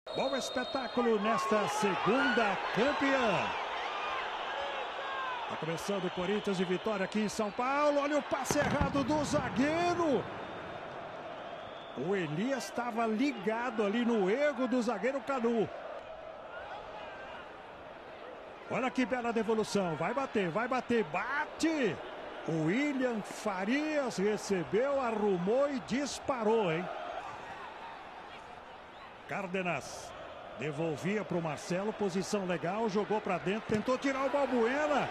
Bom espetáculo nesta segunda campeã. Está começando o Corinthians de vitória aqui em São Paulo. Olha o passe errado do zagueiro. O Elias estava ligado ali no erro do zagueiro Canu. Olha que bela devolução. Vai bater, bate. O William Farias recebeu, arrumou e disparou, hein? Cárdenas devolvia para o Marcelo, posição legal, jogou para dentro, tentou tirar o Balbuena.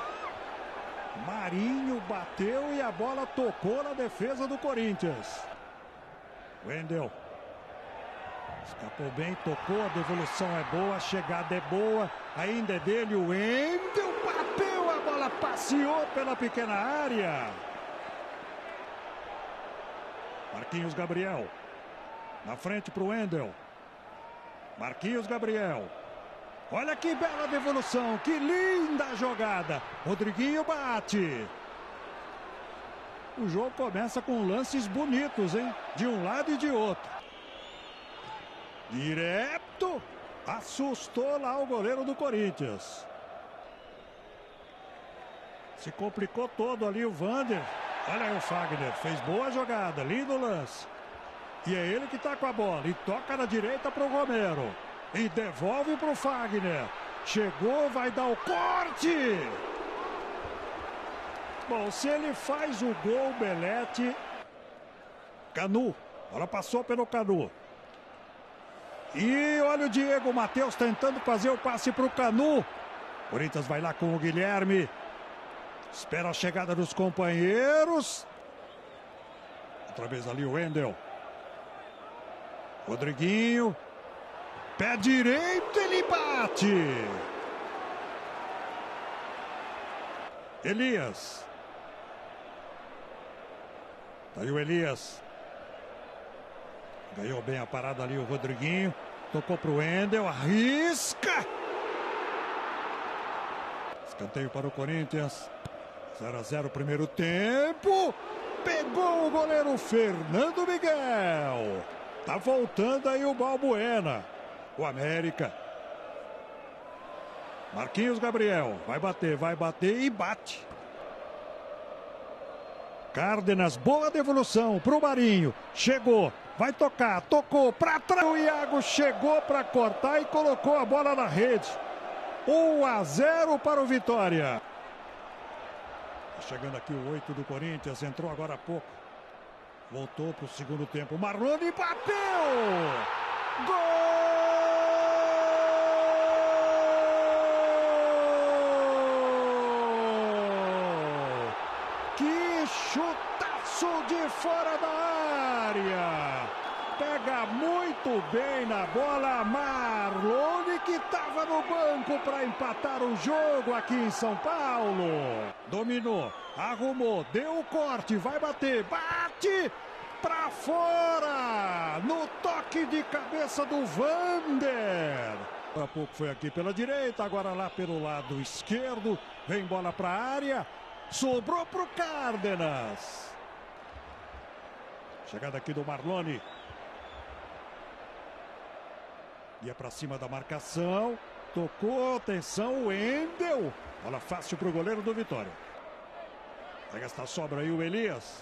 Marinho bateu e a bola tocou na defesa do Corinthians. Wendel escapou bem, tocou, a devolução é boa, a chegada é boa, ainda é dele, o Wendel bateu, a bola passeou pela pequena área. Marquinhos Gabriel, na frente para o Wendel. Marquinhos Gabriel. Olha que bela devolução, que linda jogada. Rodriguinho bate. O jogo começa com lances bonitos, hein? De um lado e de outro. Direto. Assustou lá o goleiro do Corinthians. Se complicou todo ali o Vander. Olha aí o Fagner. Fez boa jogada. Lindo lance. E é ele que está com a bola. E toca na direita para o Romero. E devolve para o Fagner. Chegou, vai dar o corte. Bom, se ele faz o gol, Belete. Canu. Ela passou pelo Canu. E olha o Diego Matheus tentando fazer o passe para o Canu. Corinthians vai lá com o Guilherme. Espera a chegada dos companheiros. Outra vez ali o Wendel. Rodriguinho. Pé direito, ele bate. Elias. Tá aí o Elias. Ganhou bem a parada ali o Rodriguinho. Tocou pro Wendel. Arrisca. Escanteio para o Corinthians. 0-0 primeiro tempo. Pegou o goleiro Fernando Miguel. Tá voltando aí o Balbuena. O América. Marquinhos Gabriel. Vai bater e bate. Cárdenas, boa devolução pro Marinho. Chegou, vai tocar, tocou pra trás. O Iago chegou para cortar e colocou a bola na rede. 1-0 para o Vitória. Chegando aqui o 8 do Corinthians, entrou agora há pouco. Voltou para o segundo tempo. Marlone bateu! Gol! Que chutaço de fora da área! Pega muito bem na bola. Marlone, que estava no banco para empatar o jogo aqui em São Paulo. Dominou, arrumou, deu o corte, vai bater, bate para fora. No toque de cabeça do Vander. Há pouco foi aqui pela direita, agora lá pelo lado esquerdo. Vem bola para a área. Sobrou para o Cárdenas. Chegada aqui do Marlone. Ia para cima da marcação. Tocou, atenção, Wendel. Bola fácil para o goleiro do Vitória. Pega esta sobra aí o Elias.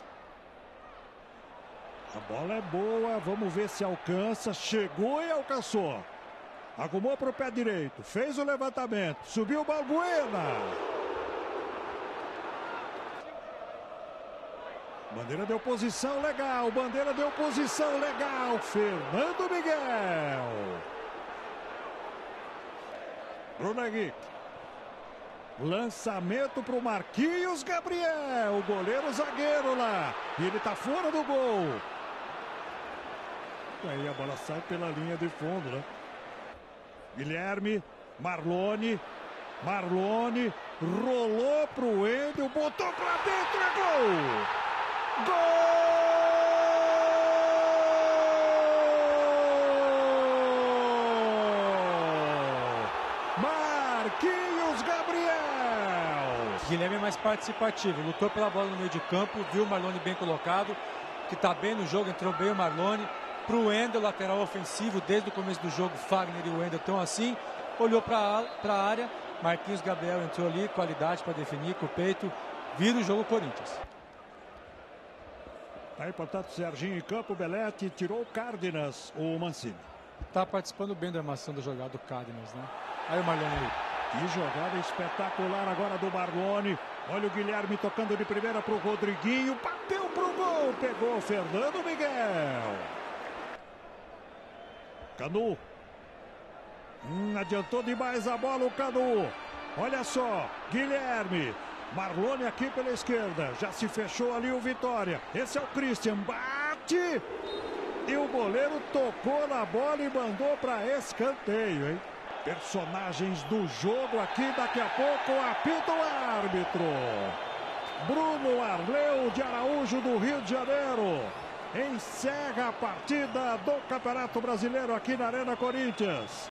A bola é boa, vamos ver se alcança. Chegou e alcançou. Arrumou para o pé direito. Fez o levantamento. Subiu o Balbuena. Bandeira deu posição legal. Bandeira deu posição legal. Fernando Miguel. Bruno Henrique. Lançamento para o Marquinhos Gabriel. O goleiro zagueiro lá. E ele está fora do gol. Aí a bola sai pela linha de fundo, né? Guilherme. Marlone. Marlone. Rolou para o Wendel. Botou para dentro. É gol. Gol! Marquinhos Gabriel. Guilherme é mais participativo, lutou pela bola no meio de campo, viu o Marlone bem colocado, que está bem no jogo, entrou bem o Marlone, para o Wendel, lateral ofensivo. Desde o começo do jogo, Fagner e o Wendel estão assim. Olhou para a área, Marquinhos Gabriel entrou ali, qualidade para definir com o peito. Vira o jogo Corinthians. Aí, portanto, Serginho em campo, Belletti tirou o Cárdenas, o Mancini. Tá participando bem da armação da jogada do Cárdenas, né? Aí o Marlone aí. Que jogada espetacular agora do Marlone. Olha o Guilherme tocando de primeira para o Rodriguinho. Bateu pro gol. Pegou Fernando Miguel. Canu. Adiantou demais a bola o Canu. Olha só. Guilherme. Marlone aqui pela esquerda. Já se fechou ali o Vitória. Esse é o Christian. Bate. E o goleiro tocou na bola e mandou para escanteio, hein? Personagens do jogo aqui, daqui a pouco apita o árbitro. Bruno Arleu de Araújo, do Rio de Janeiro, encerra a partida do Campeonato Brasileiro aqui na Arena Corinthians.